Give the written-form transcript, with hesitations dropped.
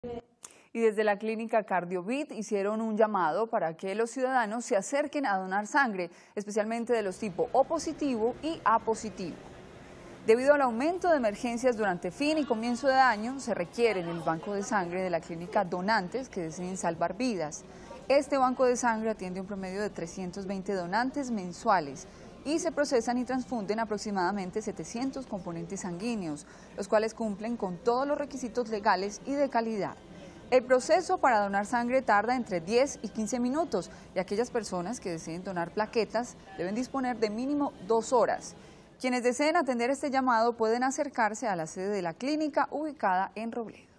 Y desde la clínica CardioVit hicieron un llamado para que los ciudadanos se acerquen a donar sangre, especialmente de los tipo O positivo y A positivo. Debido al aumento de emergencias durante fin y comienzo de año, se requiere en el banco de sangre de la clínica donantes que deseen salvar vidas. Este banco de sangre atiende un promedio de 320 donantes mensuales y se procesan y transfunden aproximadamente 700 componentes sanguíneos, los cuales cumplen con todos los requisitos legales y de calidad. El proceso para donar sangre tarda entre 10 y 15 minutos y aquellas personas que deseen donar plaquetas deben disponer de mínimo 2 horas. Quienes deseen atender este llamado pueden acercarse a la sede de la clínica ubicada en Robledo.